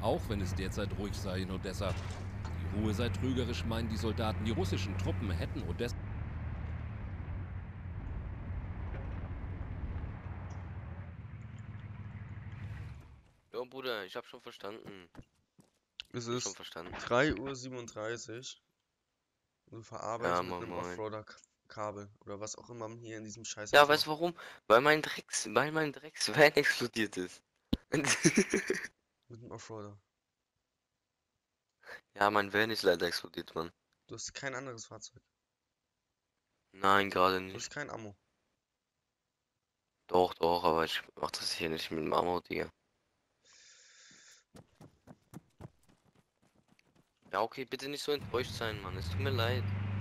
Auch wenn es derzeit ruhig sei in Odessa. Die Ruhe sei trügerisch, meinen die Soldaten. Die russischen Truppen hätten Odessa. Ja, Bruder, ich hab schon verstanden. Es Hab ich schon ist verstanden. 3:37 Uhr und du Ja, verarbeitest mit moin, einem moin. Offroader-Kabel oder was auch immer man hier in diesem Ja, Scheißhaus weißt du macht. warum? Weil mein Drecksvan explodiert ist. Mit einem Offroader. Ja, mein Van ist leider explodiert, Mann. Du hast kein anderes Fahrzeug. Nein, gerade Du hast nicht. kein Ammo. Doch, doch, aber ich mach das hier nicht mit dem Ammo, Digga. Ja, okay, bitte nicht so enttäuscht sein, Mann. Es tut mir leid.